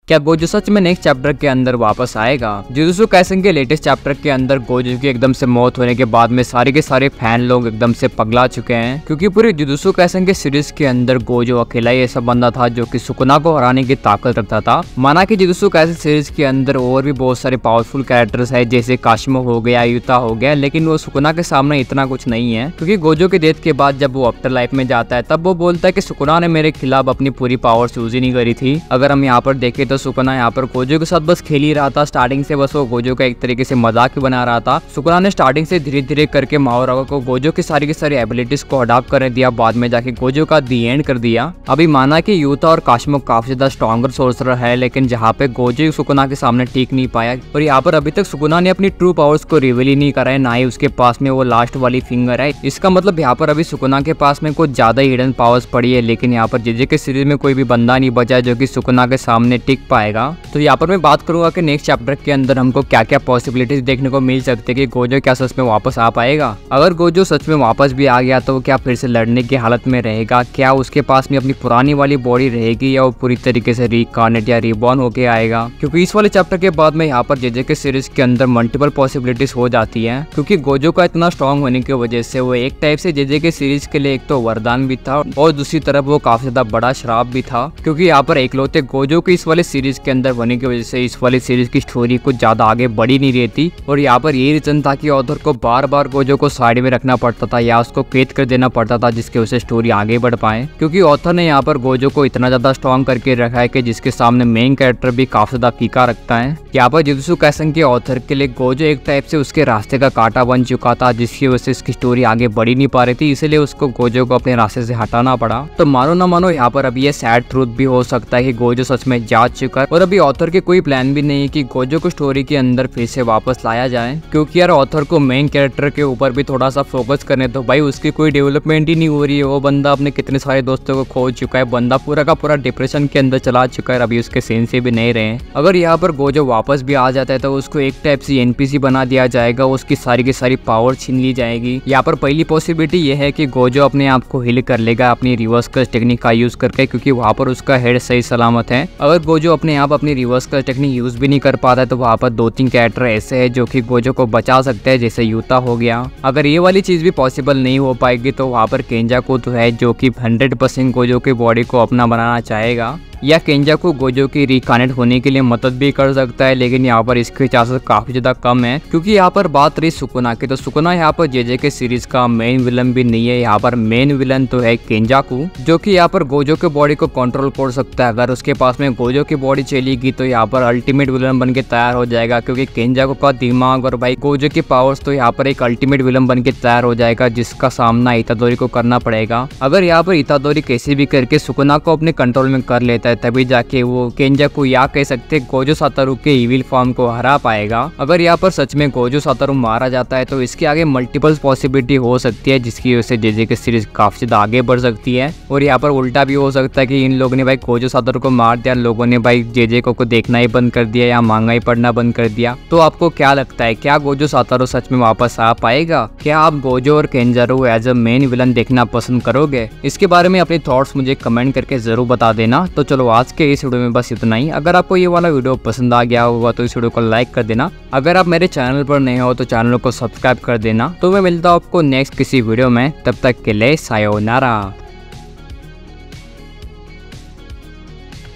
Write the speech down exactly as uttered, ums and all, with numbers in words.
क्या गोजो सच में next chapter के अंदर वापस आएगा? जुजुत्सु काइसेन के लेटेस्ट चैप्टर के अंदर गोजो की एकदम से मौत होने के बाद में सारे के सारे फैन लोग एकदम से पगला चुके हैं, क्योंकि पूरी जुजुत्सु काइसेन के सीरीज के अंदर गोजो अकेला ही ऐसा बंदा था जो कि सुकुना को हराने की ताकत रखता था। माना कि जुजुत्सु काइसेन सीरीज के अंदर और भी बहुत सारे पावरफुल कैरेक्टर्स है, जैसे काशिमा हो गया, युता हो गया, लेकिन वो सुकुना के सामने इतना कुछ नहीं है। क्योंकि गोजो के डेथ के बाद जब वो आफ्टर लाइफ में जाता है तब वो बोलता है कि सुकुना ने मेरे खिलाफ अपनी पूरी पावर्स यूज ही नहीं करी थी। अगर हम यहाँ पर देखें तो सुकुना यहाँ पर गोजो के साथ बस खेल ही रहा था। स्टार्टिंग से बस वो गोजो का एक तरीके से मजाक ही बना रहा था। सुकुना ने स्टार्टिंग से धीरे धीरे करके माओरागा को गोजो की सारी की सारी एबिलिटीज को अडॉप्ट करने दिया, बाद में जाके गोजो का दी एंड कर दिया। अभी माना कि युता और काशिमा काफी ज्यादा स्ट्रॉन्गर सोर्सर है, लेकिन जहाँ पे गोजो सुकुना के सामने टिक नहीं पाया। और यहाँ पर अभी तक सुकुना ने अपनी ट्रू पावर्स को रिवील ही नहीं करा है, ना ही उसके पास में वो लास्ट वाली फिंगर है। इसका मतलब यहाँ पर अभी सुकुना के पास में कुछ ज्यादा हिडन पावर्स पड़ी है, लेकिन यहाँ पर जेजे के सीरीज में कोई भी बंदा नहीं बचा जो कि सुकुना के सामने टिक पाएगा। तो यहाँ पर मैं बात करूंगा कि नेक्स्ट चैप्टर के अंदर हमको क्या क्या पॉसिबिलिटीज देखने को मिल सकते हैं कि गोजो क्या सच में वापस आ पाएगा। अगर गोजो सच में वापस भी आ गया तो क्या फिर से लड़ने की हालत में रहेगा? क्या उसके पास में अपनी पुरानी वाली बॉडी रहेगी या वो पूरी तरीके से रीकार्नेट या रिबॉर्न होके आएगा? क्योंकि इस वाले चैप्टर के बाद में यहाँ पर जेजे के सीरीज के अंदर मल्टीपल पॉसिबिलिटीज हो जाती है, क्योंकि गोजो का इतना स्ट्रॉन्ग होने की वजह से वो एक टाइप से जेजे के सीरीज के लिए एक तो वरदान भी था और दूसरी तरफ वो काफी ज्यादा बड़ा श्राप भी था। क्योंकि यहाँ पर एकलौते गोजो की इस वाले सीरीज के अंदर होने की वजह से इस वाली सीरीज की स्टोरी कुछ ज्यादा आगे बढ़ी नहीं रही थी। और यहाँ पर ये रीजन था कि ऑथर को बार बार गोजो को साइड में रखना पड़ता था या उसको कैद कर देना पड़ता था, जिसके वजह से स्टोरी आगे बढ़ पाए। क्योंकि ऑथर ने यहाँ पर गोजो को इतना ज्यादा स्ट्रॉन्ग करके रखा है कि जिसके सामने मेन कैरेक्टर भी काफी ज्यादा फीका रखता है। यहाँ पर जुजुत्सु काइसेन के ऑथर के लिए गोजो एक टाइप से उसके रास्ते का कांटा बन चुका था, जिसकी वजह से इसकी स्टोरी आगे बढ़ी नहीं पा रही थी, इसलिए उसको गोजो को अपने रास्ते से हटाना पड़ा। तो मानो ना मानो यहाँ पर अभी ये सैड ट्रूथ भी हो सकता है कि गोजो सच में जा चुका है और अभी ऑथर के कोई प्लान भी नहीं है कि गोजो को स्टोरी के अंदर फिर से वापस लाया जाए। क्योंकि यार ऑथर को मेन कैरेक्टर के ऊपर भी थोड़ा सा फोकस करने तो भाई उसकी कोई डेवलपमेंट ही नहीं हो रही है। वो बंदा अपने कितने सारे दोस्तों को खो चुका है, बंदा पूरा का पूरा डिप्रेशन के अंदर चला चुका है, अभी उसके सीन से भी नहीं रहे। अगर यहाँ पर गोजो वापस भी आ जाता है तो उसको एक टाइप से एनपीसी बना दिया जाएगा, उसकी सारी की सारी पावर छीन ली जाएगी। यहाँ पर पहली पॉसिबिलिटी ये है कि गोजो अपने आप को हील कर लेगा अपनी रिवर्स कर्स टेक्निक का यूज करके, क्योंकि वहाँ पर उसका हेड सही सलामत है। अगर गोजो अपने आप अपनी रिवर्स कर्स टेक्निक यूज भी नहीं कर पाता है तो वहाँ पर दो तीन कैरेक्टर ऐसे है जो कि गोजो को बचा सकते हैं, जैसे युता हो गया। अगर ये वाली चीज भी पॉसिबल नहीं हो पाएगी तो वहाँ पर केंजाकू तो है जो कि हंड्रेड परसेंट गोजो की बॉडी को अपना बनाना चाहेगा, या केंजाकू गोजो की रिकनेक्ट होने के लिए मदद भी कर सकता है, लेकिन यहाँ पर इसके चांसेस काफी ज्यादा कम है। क्योंकि यहाँ पर बात रही सुकुना की, तो सुकुना यहाँ पर जेजे के सीरीज का मेन विलन भी नहीं है। यहाँ पर मेन विलन तो है केंजाकू, जो कि यहाँ पर गोजो के बॉडी को कंट्रोल कर सकता है। अगर उसके पास में गोजो की बॉडी चलेगी तो यहाँ पर अल्टीमेट विलन बन के तैयार हो जाएगा, क्योंकि केंजाकू का दिमाग और भाई गोजो की पावर्स तो यहाँ पर एक अल्टीमेट विलन बन के तैयार हो जाएगा, जिसका सामना इतादोरी को करना पड़ेगा। अगर यहाँ पर इतादोरी कैसे भी करके सुकुना को अपने कंट्रोल में कर लेता है तभी जाके वो केंजाकू या कह सकते गोजो सातोरू के इविल फॉर्म को हरा पाएगा। अगर यहाँ पर सच में गोजो सातोरू मारा जाता है तो इसके आगे मल्टीपल पॉसिबिलिटी हो सकती है, जिसकी वजह से जेजे की सीरीज काफी ज्यादा आगे बढ़ सकती है। और यहाँ पर उल्टा भी हो सकता है कि इन लोगों ने भाई गोजो सातोरू को मार दिया, लोगों ने भाई जेजे को, को देखना ही बंद कर दिया या मांगा ही पढ़ना बंद कर दिया। तो आपको क्या लगता है, क्या गोजो सातोरू सच में वापस आ पाएगा? क्या आप गोजो और Kenjaku as a main villain देखना पसंद करोगे? इसके बारे में अपने थॉट्स मुझे कमेंट करके जरूर बता देना। तो चलो आज के इस वीडियो में बस इतना ही। अगर आपको ये वाला वीडियो पसंद आ गया होगा तो इस वीडियो को लाइक कर देना। अगर आप मेरे चैनल पर नए हो तो चैनल को सब्सक्राइब कर देना। तो मैं मिलता हूँ आपको नेक्स्ट किसी वीडियो में, तब तक के लिए सायोनारा।